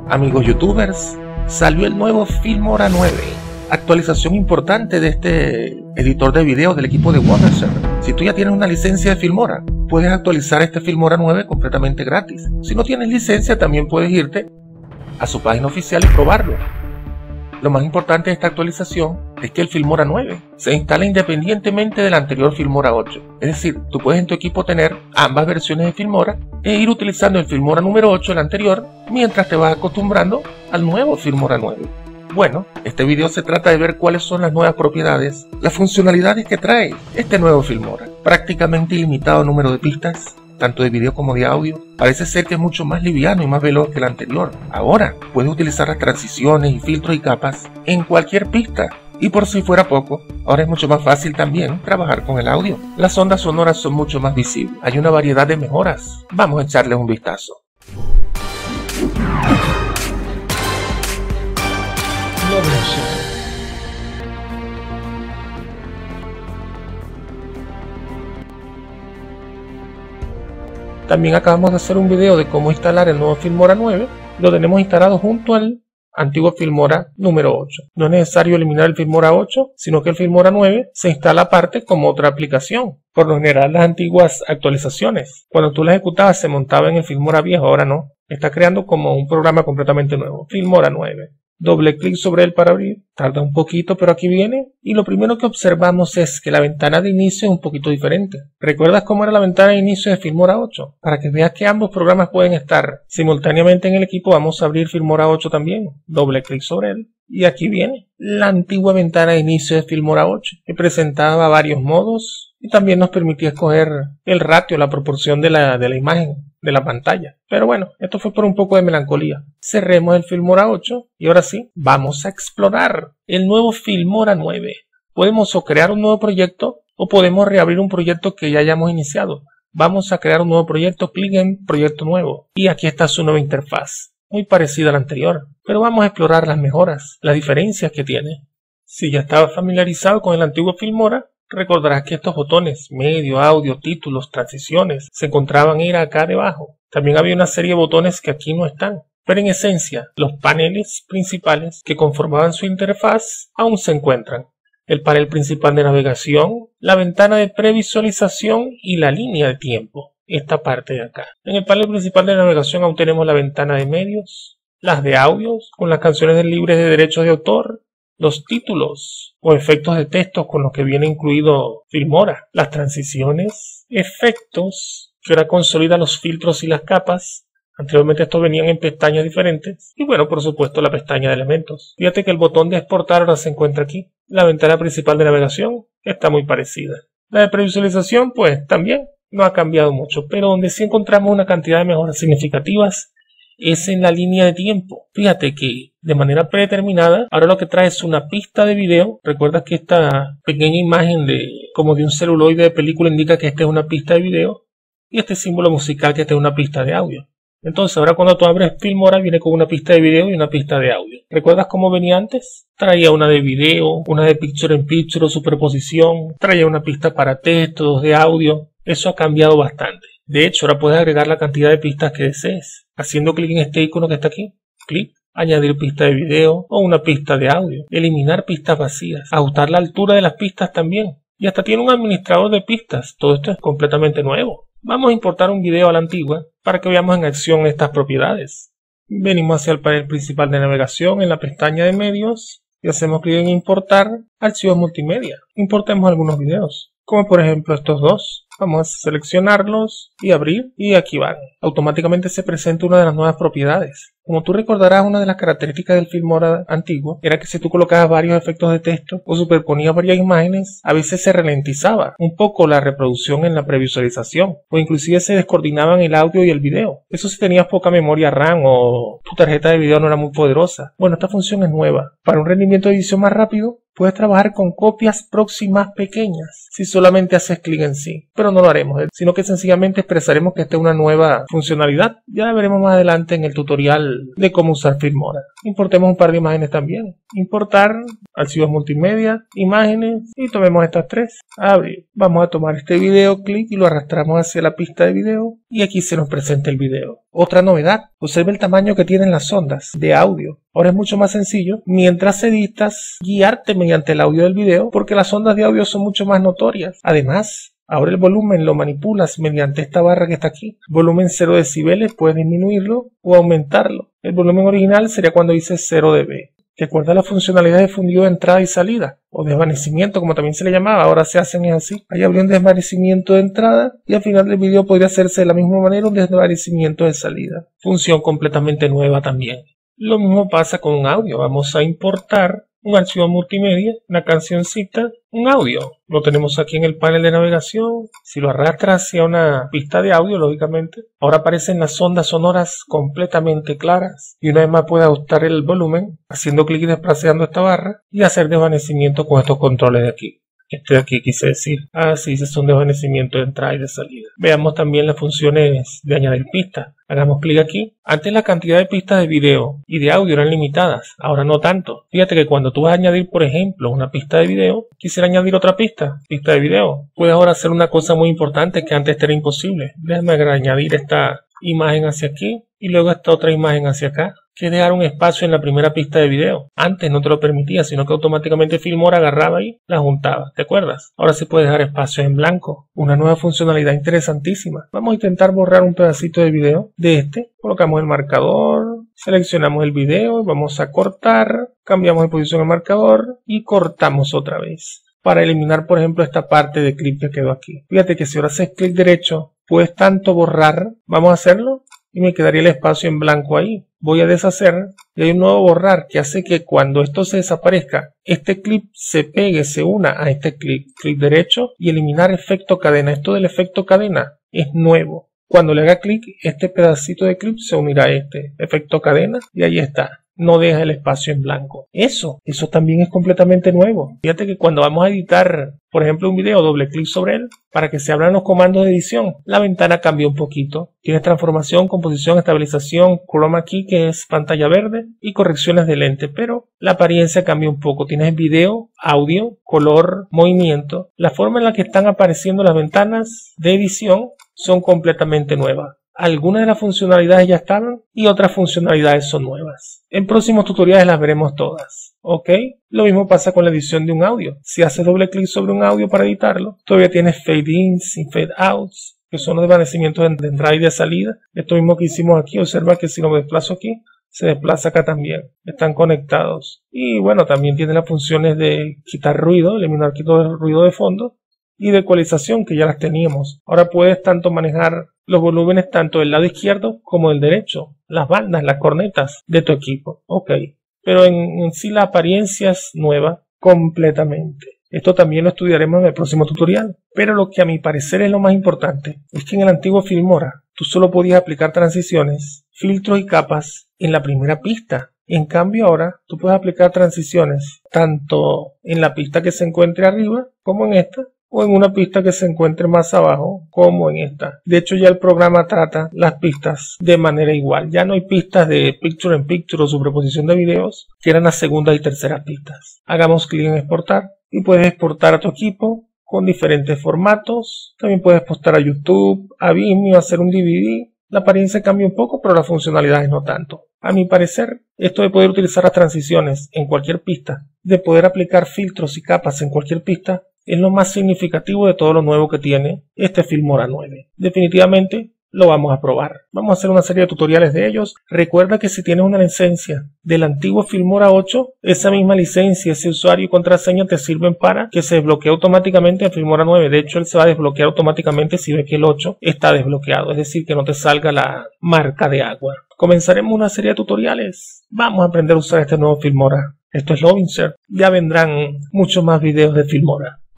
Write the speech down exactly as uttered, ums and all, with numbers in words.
Amigos youtubers, salió el nuevo Filmora nueve, actualización importante de este editor de video del equipo de Wondershare. Si tú ya tienes una licencia de Filmora, puedes actualizar este Filmora nueve completamente gratis. Si no tienes licencia, también puedes irte a su página oficial y probarlo. Lo más importante de esta actualización es que el Filmora nueve se instala independientemente del anterior Filmora ocho. Es decir, tú puedes en tu equipo tener ambas versiones de Filmora e ir utilizando el Filmora número ocho, el anterior, mientras te vas acostumbrando al nuevo Filmora nueve. Bueno, este video se trata de ver cuáles son las nuevas propiedades, las funcionalidades que trae este nuevo Filmora. Prácticamente ilimitado número de pistas, tanto de video como de audio. Parece ser que es mucho más liviano y más veloz que el anterior. Ahora puedes utilizar las transiciones y filtros y capas en cualquier pista. Y por si fuera poco, ahora es mucho más fácil también trabajar con el audio. Las ondas sonoras son mucho más visibles. Hay una variedad de mejoras. Vamos a echarles un vistazo. También acabamos de hacer un video de cómo instalar el nuevo Filmora nueve. Lo tenemos instalado junto al antiguo Filmora número ocho. No es necesario eliminar el Filmora ocho, sino que el Filmora nueve se instala aparte como otra aplicación. Por lo general, las antiguas actualizaciones, cuando tú las ejecutabas, se montaba en el Filmora viejo, ahora no. Está creando como un programa completamente nuevo, Filmora nueve. Doble clic sobre él para abrir, tarda un poquito, pero aquí viene, y lo primero que observamos es que la ventana de inicio es un poquito diferente. ¿Recuerdas cómo era la ventana de inicio de Filmora ocho? Para que veas que ambos programas pueden estar simultáneamente en el equipo, vamos a abrir Filmora ocho también, doble clic sobre él, y aquí viene la antigua ventana de inicio de Filmora ocho, que presentaba varios modos, y también nos permitía escoger el ratio, la proporción de la, de la imagen de la pantalla. Pero bueno, esto fue por un poco de melancolía. Cerremos el Filmora ocho y ahora sí, vamos a explorar el nuevo Filmora nueve. Podemos o crear un nuevo proyecto o podemos reabrir un proyecto que ya hayamos iniciado. Vamos a crear un nuevo proyecto, clic en proyecto nuevo y aquí está su nueva interfaz, muy parecida a la anterior, pero vamos a explorar las mejoras, las diferencias que tiene. Si ya estaba familiarizado con el antiguo Filmora, recordarás que estos botones, medio, audio, títulos, transiciones, se encontraban ir acá debajo. También había una serie de botones que aquí no están. Pero en esencia, los paneles principales que conformaban su interfaz aún se encuentran. El panel principal de navegación, la ventana de previsualización y la línea de tiempo. Esta parte de acá. En el panel principal de navegación aún tenemos la ventana de medios, las de audios, con las canciones libres de derechos de autor, los títulos o efectos de texto con los que viene incluido Filmora, las transiciones, efectos, que ahora consolida los filtros y las capas. Anteriormente estos venían en pestañas diferentes. Y bueno, por supuesto, la pestaña de elementos. Fíjate que el botón de exportar ahora se encuentra aquí. La ventana principal de navegación está muy parecida. La de previsualización, pues también no ha cambiado mucho, pero donde sí encontramos una cantidad de mejoras significativas es en la línea de tiempo. Fíjate que de manera predeterminada, ahora lo que trae es una pista de video. Recuerda que esta pequeña imagen de como de un celuloide de película indica que esta es una pista de video y este símbolo musical que esta es una pista de audio. Entonces ahora cuando tú abres Filmora viene con una pista de video y una pista de audio. ¿Recuerdas cómo venía antes? Traía una de video, una de picture in picture o superposición, traía una pista para textos, de audio. Eso ha cambiado bastante. De hecho, ahora puedes agregar la cantidad de pistas que desees, haciendo clic en este icono que está aquí, clic, añadir pista de video o una pista de audio, eliminar pistas vacías, ajustar la altura de las pistas también, y hasta tiene un administrador de pistas. Todo esto es completamente nuevo. Vamos a importar un video a la antigua para que veamos en acción estas propiedades. Venimos hacia el panel principal de navegación en la pestaña de medios y hacemos clic en importar archivos multimedia. Importemos algunos videos, como por ejemplo estos dos. Vamos a seleccionarlos y abrir y aquí van. Automáticamente se presenta una de las nuevas propiedades. Como tú recordarás, una de las características del Filmora antiguo era que si tú colocabas varios efectos de texto o superponías varias imágenes, a veces se ralentizaba un poco la reproducción en la previsualización o inclusive se descoordinaban el audio y el video. Eso si tenías poca memoria RAM o tu tarjeta de video no era muy poderosa. Bueno, esta función es nueva. Para un rendimiento de edición más rápido, puedes trabajar con copias próximas pequeñas si solamente haces clic en sí, pero no lo haremos, sino que sencillamente expresaremos que esta es una nueva funcionalidad. Ya la veremos más adelante en el tutorial de cómo usar Filmora. Importemos un par de imágenes también. Importar, archivos multimedia, imágenes y tomemos estas tres. Abrir. Vamos a tomar este video, clic y lo arrastramos hacia la pista de video y aquí se nos presenta el video. Otra novedad, observe el tamaño que tienen las ondas de audio. Ahora es mucho más sencillo, mientras editas, guiarte mediante el audio del video porque las ondas de audio son mucho más notorias. Además, ahora el volumen lo manipulas mediante esta barra que está aquí. Volumen cero decibeles, puedes disminuirlo o aumentarlo. El volumen original sería cuando dice cero decibelios. Recuerda la funcionalidad de fundido de entrada y salida, o desvanecimiento como también se le llamaba, ahora se hacen es así. Ahí habría un desvanecimiento de entrada y al final del video podría hacerse de la misma manera un desvanecimiento de salida. Función completamente nueva también. Lo mismo pasa con un audio. Vamos a importar un archivo multimedia, una cancioncita, un audio. Lo tenemos aquí en el panel de navegación. Si lo arrastras hacia una pista de audio, lógicamente, ahora aparecen las ondas sonoras completamente claras. Y una vez más puedes ajustar el volumen haciendo clic y desplazando esta barra y hacer desvanecimiento con estos controles de aquí. Este de aquí quise decir. Así se son desvanecimiento de entrada y de salida. Veamos también las funciones de añadir pistas. Hagamos clic aquí. Antes la cantidad de pistas de video y de audio eran limitadas, ahora no tanto. Fíjate que cuando tú vas a añadir, por ejemplo, una pista de video, quisiera añadir otra pista, pista de video. Puedes ahora hacer una cosa muy importante que antes era imposible. Déjame añadir esta imagen hacia aquí y luego esta otra imagen hacia acá, que es dejar un espacio en la primera pista de video. Antes no te lo permitía, sino que automáticamente Filmora agarraba y la juntaba, ¿te acuerdas? Ahora se puede dejar espacios en blanco, una nueva funcionalidad interesantísima. Vamos a intentar borrar un pedacito de video de este, colocamos el marcador, seleccionamos el video, vamos a cortar, cambiamos de posición el marcador y cortamos otra vez, para eliminar por ejemplo esta parte de clip que quedó aquí. Fíjate que si ahora haces clic derecho, puedes tanto borrar, vamos a hacerlo, y me quedaría el espacio en blanco ahí. Voy a deshacer y hay un nuevo borrar que hace que cuando esto se desaparezca, este clip se pegue, se una a este clip. Clic derecho y eliminar efecto cadena. Esto del efecto cadena es nuevo. Cuando le haga clic, este pedacito de clip se unirá a este efecto cadena y ahí está. No deja el espacio en blanco. Eso, eso también es completamente nuevo. Fíjate que cuando vamos a editar, por ejemplo, un video, doble clic sobre él, para que se abran los comandos de edición, la ventana cambia un poquito. Tienes transformación, composición, estabilización, chroma key, que es pantalla verde, y correcciones de lente, pero la apariencia cambia un poco. Tienes video, audio, color, movimiento. La forma en la que están apareciendo las ventanas de edición son completamente nuevas. Algunas de las funcionalidades ya estaban y otras funcionalidades son nuevas. En próximos tutoriales las veremos todas. ¿Ok? Lo mismo pasa con la edición de un audio. Si haces doble clic sobre un audio para editarlo, todavía tienes fade ins y fade outs, que son los desvanecimientos de entrada y de salida. Esto mismo que hicimos aquí, observa que si lo desplazo aquí, se desplaza acá también. Están conectados. Y bueno, también tiene las funciones de quitar ruido, eliminar todo el ruido de fondo, y de ecualización, que ya las teníamos. Ahora puedes tanto manejar los volúmenes tanto del lado izquierdo como del derecho, las bandas, las cornetas de tu equipo. Ok, pero en, en sí la apariencia es nueva completamente. Esto también lo estudiaremos en el próximo tutorial. Pero lo que a mi parecer es lo más importante es que en el antiguo Filmora tú solo podías aplicar transiciones, filtros y capas en la primera pista. En cambio ahora tú puedes aplicar transiciones tanto en la pista que se encuentre arriba como en esta, o en una pista que se encuentre más abajo como en esta. De hecho ya el programa trata las pistas de manera igual. Ya no hay pistas de picture in picture o superposición de videos que eran las segundas y terceras pistas. Hagamos clic en exportar y puedes exportar a tu equipo con diferentes formatos. También puedes exportar a YouTube, a Vimeo, hacer un D V D. La apariencia cambia un poco, pero las funcionalidades no tanto. A mi parecer, esto de poder utilizar las transiciones en cualquier pista, de poder aplicar filtros y capas en cualquier pista, es lo más significativo de todo lo nuevo que tiene este Filmora nueve. Definitivamente lo vamos a probar. Vamos a hacer una serie de tutoriales de ellos. Recuerda que si tienes una licencia del antiguo Filmora ocho, esa misma licencia, ese usuario y contraseña te sirven para que se desbloquee automáticamente el Filmora nueve. De hecho, él se va a desbloquear automáticamente si ve que el ocho está desbloqueado. Es decir, que no te salga la marca de agua. Comenzaremos una serie de tutoriales. Vamos a aprender a usar este nuevo Filmora. Esto es Lovinser. Ya vendrán muchos más videos de Filmora.